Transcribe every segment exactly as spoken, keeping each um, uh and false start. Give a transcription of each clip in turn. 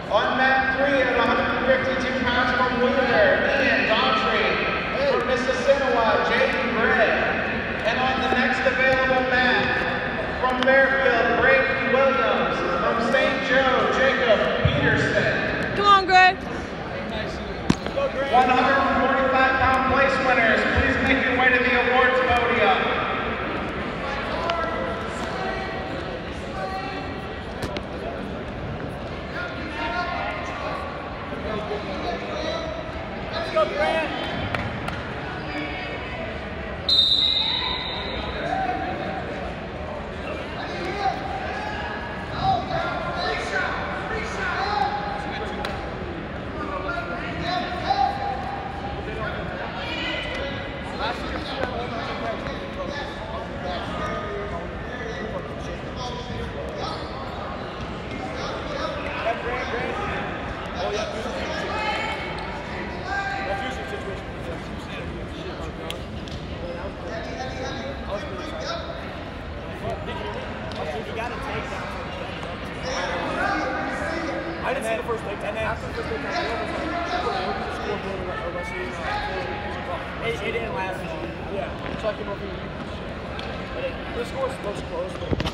On mat three at one hundred fifty-two pounds from Wheeler, Ian Daughtry. From Mississinawa, Jaden Gray. And on the next available mat, from Fairfield, Brayden Williams. From Saint Joe, Jacob Peterson. Come on, Gray. one hundred forty-five pound place winners, please make your way to the awards podium. Let's go, Grant. I didn't see the first take, and then after the first take, it, it didn't last long. Yeah, so I came over here. But it, the score was close, but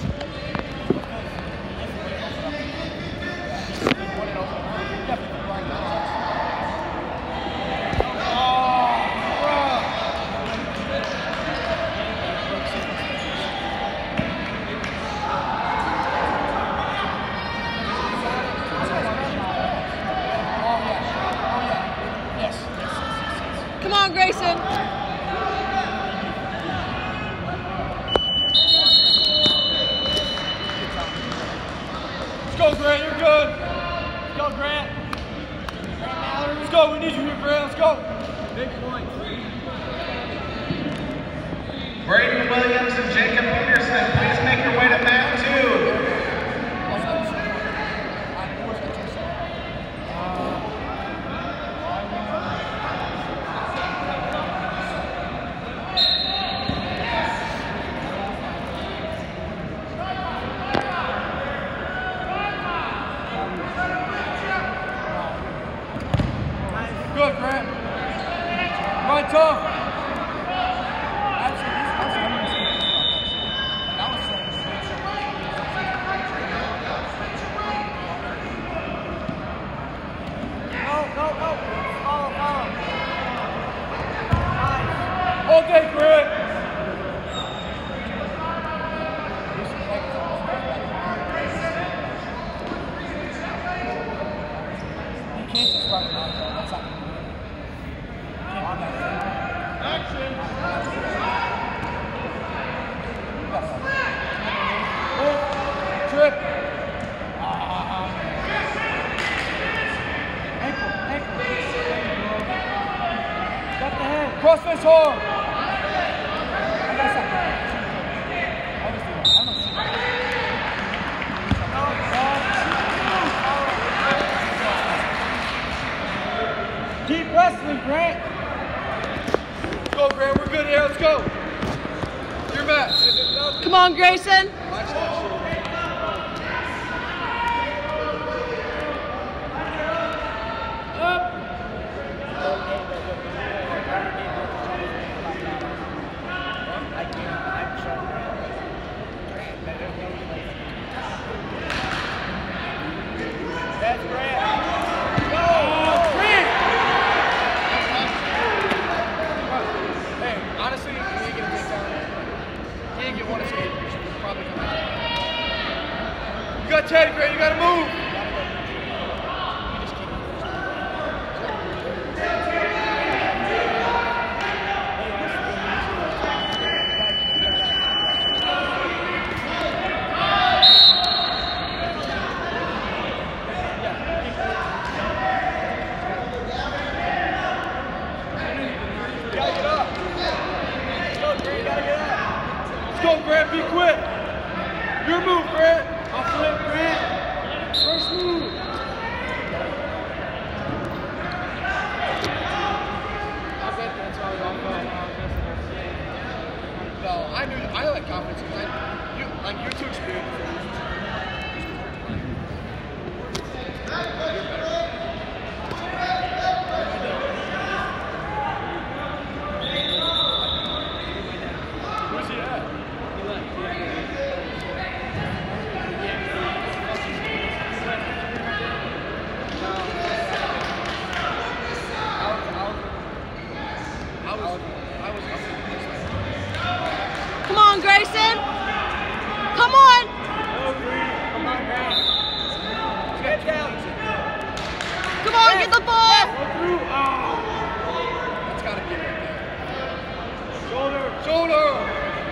Come on, Greyson. Let's go, Grant. You're good. Let's go, Grant. Grant Mallery. Let's go. We need you here, Grant. Let's go. Big point. Brayden Williams and Jacob Peterson, please make your way to mat two. Good, Grant. Right tough. No, no, no. Follow, follow. All day, Grant. You can't just run it out there. That's not good. Action! Oh, trip! Uh, ankle, ankle. Got the head. Cross face hard. I gotta stop that. I always do that. I don't see that. Keep wrestling, Grant. Let's go, Grant. We're good here. Let's go. Your match. Come on, Greyson. Up. That's Grant. Honestly, you ain't gonna take down. You ain't get one escape. You should probably come out. You got Teddy, Grant. You gotta move. Go, Grant, be quick. Your move, Grant. Off flip, Grant. First move. I bet that's how I No, I knew I like confidence because I, you, like you're too experienced. he at? He left. Come on, Greyson. Come on. Come on, Grant. Get down. Come on, get the ball. Go through. Oh. That's got to be right there. Shoulder. Shoulder.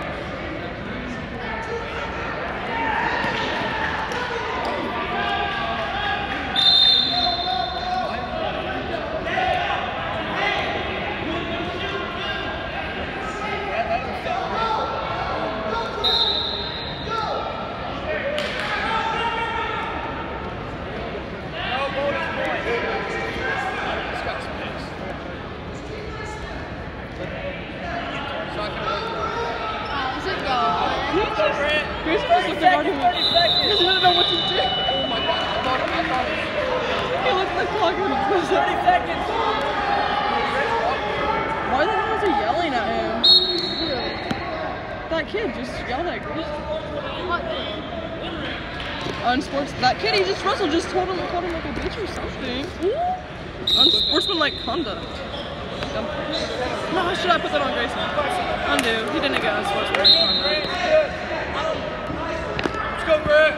Greyson just looked at argument. He doesn't know what to do. Oh my god, I thought, I thought it He looked like clogging was thirty seconds. Why the hell is he yelling at him? That kid just yelled at Greyson. What? Unsports. That kid he just wrestled just told him called him like a bitch or something. Unsportsmanlike conduct. No, should I put that on Greyson? Undo. He didn't get unsportsmanlike conduct. Let's go, Grant.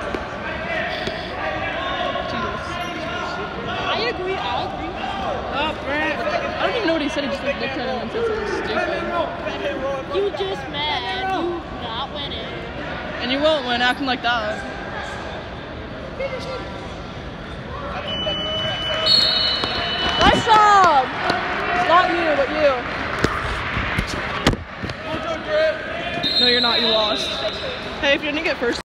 I agree. I agree. Up, Grant. I don't even know what he said. He just like, looked at him and said something stupid. You just mad. You not winning. And you won't win acting like that. Nice job. Not you, but you. No, you're not. You lost. Hey, if you didn't get first.